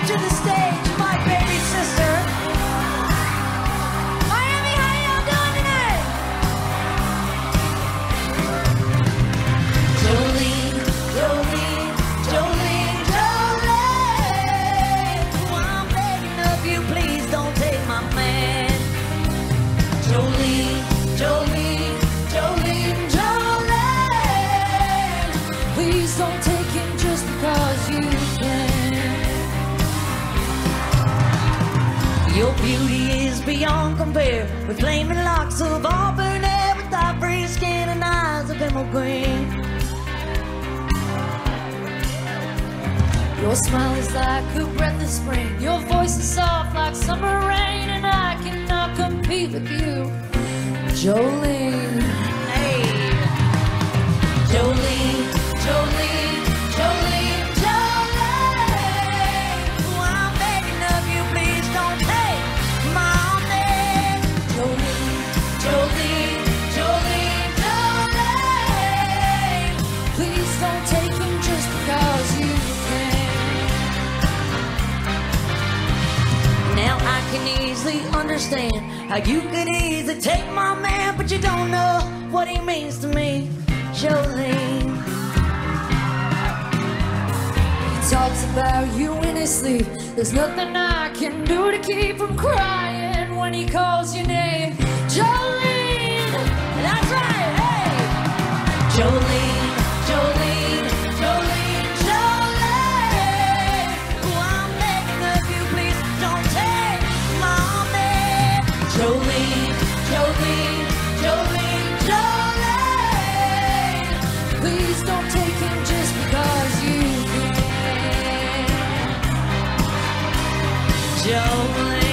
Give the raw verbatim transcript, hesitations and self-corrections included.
to the stage, my baby sister. Miami, how y'all doing tonight? Jolene, Jolene, Jolene, Jolene. Oh, I'm begging of you, please don't take my man. Jolene, Jolene, Jolene, Jolene. Please don't take him just because you can. Your beauty is beyond compare, with flaming locks of auburn hair, with ivory skin and eyes of emerald green. Your smile is like a breath of spring. Your voice is soft like summer rain, and I cannot compete with you, Jolene. Hey, Jolene, Jolene, Jolene, Jolene. Oh, I'm begging of you, please don't take my man. Jolene, Jolene, Jolene, Jolene. Please don't take him just because you can. Now I can easily understand how you could easily take my man, but you don't know what he means to me, Jolene. He talks about you in his sleep. There's nothing I can do to keep from crying when he calls your name, Jolene. That's right, hey! Jolene, Jolene, Jolene, Jolene. Oh, I'm begging of you, please don't take my man. Jolene, Jolene, Jolene, Jolene. Please don't take him just because you can. Jolene.